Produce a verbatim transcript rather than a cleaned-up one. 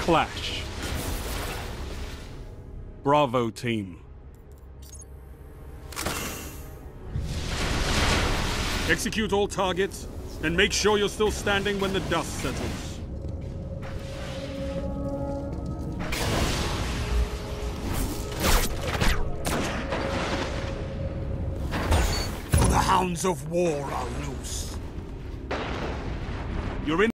clash. Bravo, team. Execute all targets, and make sure you're still standing when the dust settles. For the hounds of war are loose. You're in